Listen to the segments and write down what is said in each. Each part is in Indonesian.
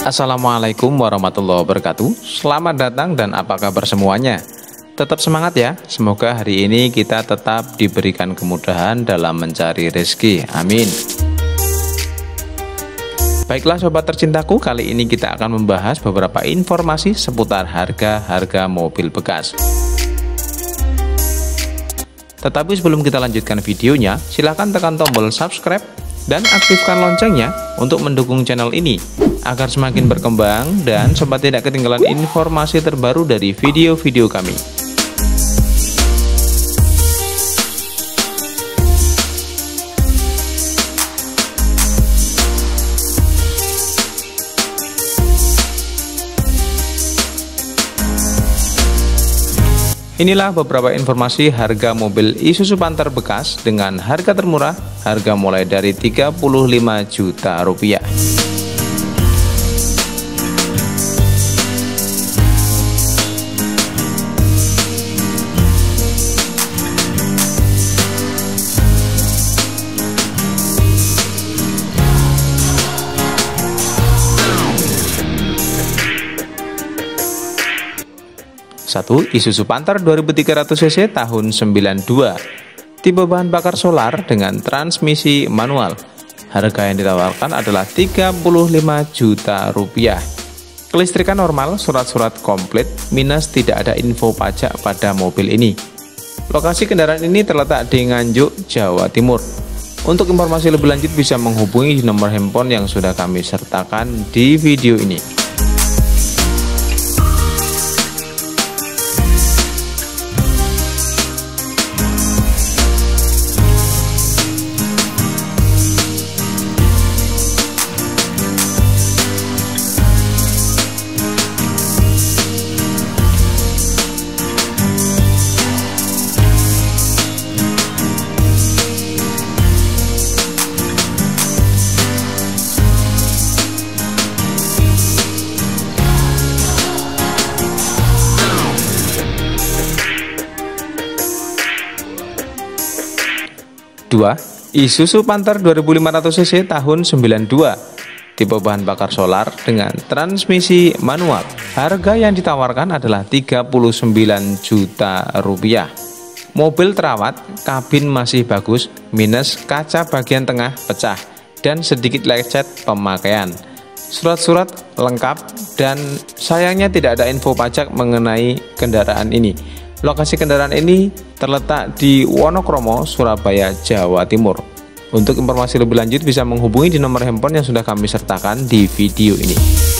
Assalamualaikum warahmatullahi wabarakatuh. Selamat datang dan apa kabar semuanya? Tetap semangat ya. Semoga hari ini kita tetap diberikan kemudahan dalam mencari rezeki. Amin. Baiklah sobat tercintaku, kali ini kita akan membahas beberapa informasi seputar harga mobil bekas. Tetapi sebelum kita lanjutkan videonya, silahkan tekan tombol subscribe dan aktifkan loncengnya untuk mendukung channel ini agar semakin berkembang dan sobat tidak ketinggalan informasi terbaru dari video-video kami. Inilah beberapa informasi harga mobil Isuzu Panther bekas dengan harga termurah, harga mulai dari 35 juta rupiah. Satu, Isuzu Panther 2300 cc tahun 92, tipe bahan bakar solar dengan transmisi manual. Harga yang ditawarkan adalah 35 juta rupiah. Kelistrikan normal, surat-surat komplit, minus tidak ada info pajak pada mobil ini. Lokasi kendaraan ini terletak di Nganjuk, Jawa Timur. Untuk informasi lebih lanjut bisa menghubungi nomor handphone yang sudah kami sertakan di video ini. 2. Isuzu Panther 2500 cc tahun 92, tipe bahan bakar solar dengan transmisi manual. Harga yang ditawarkan adalah 39 juta rupiah. Mobil terawat, kabin masih bagus, minus kaca bagian tengah pecah dan sedikit lecet pemakaian. Surat-surat lengkap dan sayangnya tidak ada info pajak mengenai kendaraan ini. Lokasi kendaraan ini terletak di Wonokromo, Surabaya, Jawa Timur. Untuk informasi lebih lanjut bisa menghubungi di nomor handphone yang sudah kami sertakan di video ini.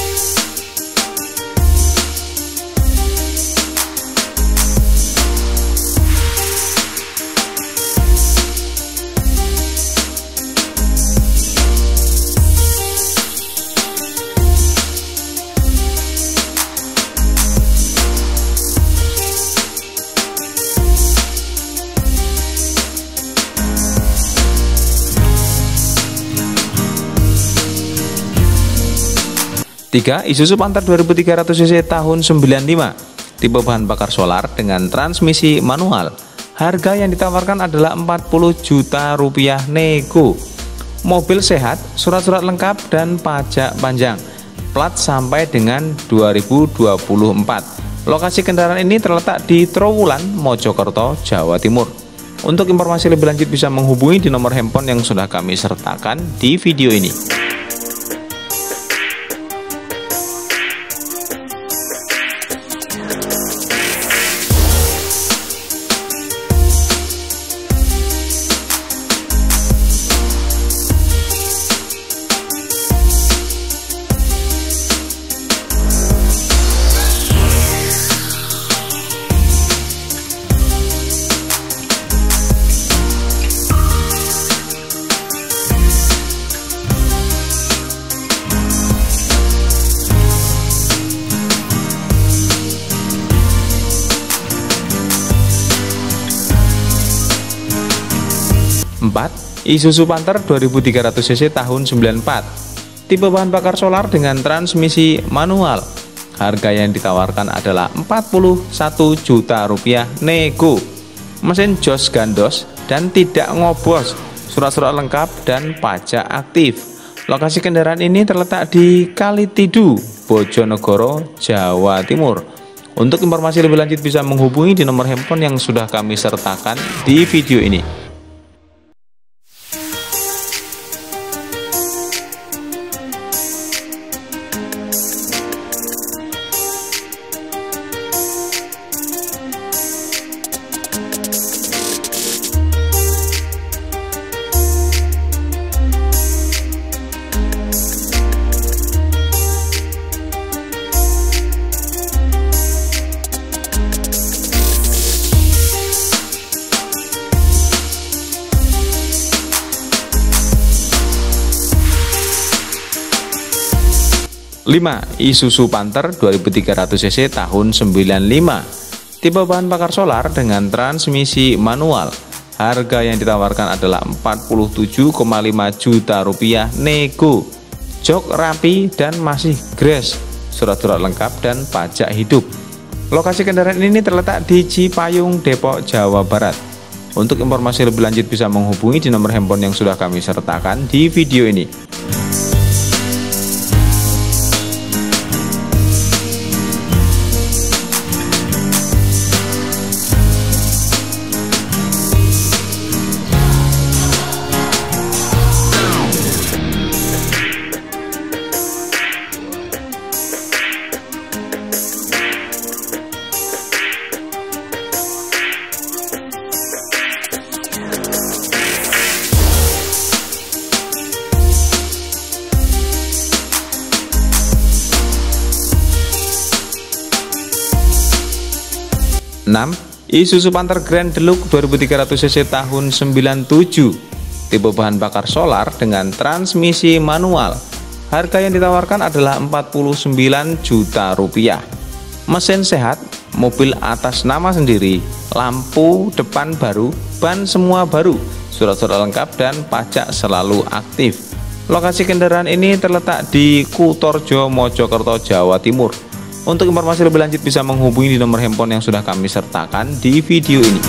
3. Isuzu Panther 2300 cc tahun 95, tipe bahan bakar solar dengan transmisi manual. Harga yang ditawarkan adalah 40 juta rupiah nego. Mobil sehat, surat-surat lengkap dan pajak panjang. Plat sampai dengan 2024. Lokasi kendaraan ini terletak di Trowulan, Mojokerto, Jawa Timur. Untuk informasi lebih lanjut bisa menghubungi di nomor handphone yang sudah kami sertakan di video ini. 4. Isuzu Panther 2300 cc tahun 94, tipe bahan bakar solar dengan transmisi manual. Harga yang ditawarkan adalah 41 juta rupiah nego. Mesin jos gandos dan tidak ngobos, surat-surat lengkap dan pajak aktif. Lokasi kendaraan ini terletak di Kalitidu, Bojonegoro, Jawa Timur. Untuk informasi lebih lanjut bisa menghubungi di nomor handphone yang sudah kami sertakan di video ini. 5. Isuzu Panther 2300 cc tahun 95, tipe bahan bakar solar dengan transmisi manual. Harga yang ditawarkan adalah 47,5 juta rupiah nego. Jok rapi dan masih gres, surat-surat lengkap dan pajak hidup. Lokasi kendaraan ini terletak di Cipayung, Depok, Jawa Barat. Untuk informasi lebih lanjut bisa menghubungi di nomor handphone yang sudah kami sertakan di video ini. 6. Isuzu Panther Grand Deluxe 2300 cc tahun 97, tipe bahan bakar solar dengan transmisi manual. Harga yang ditawarkan adalah 49 juta rupiah. Mesin sehat, mobil atas nama sendiri, lampu depan baru, ban semua baru, surat-surat lengkap dan pajak selalu aktif. Lokasi kendaraan ini terletak di Kutorjo, Mojokerto, Jawa Timur. Untuk informasi lebih lanjut bisa menghubungi di nomor handphone yang sudah kami sertakan di video ini.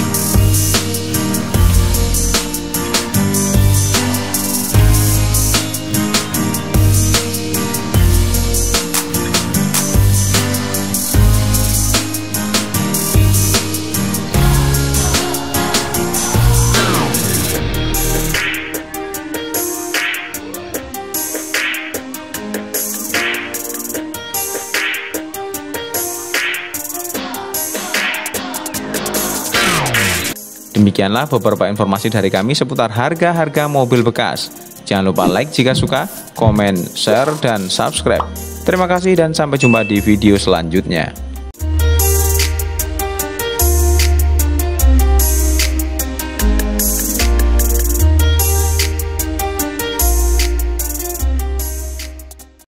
Demikianlah beberapa informasi dari kami seputar harga-harga mobil bekas. Jangan lupa like jika suka, komen, share, dan subscribe. Terima kasih dan sampai jumpa di video selanjutnya.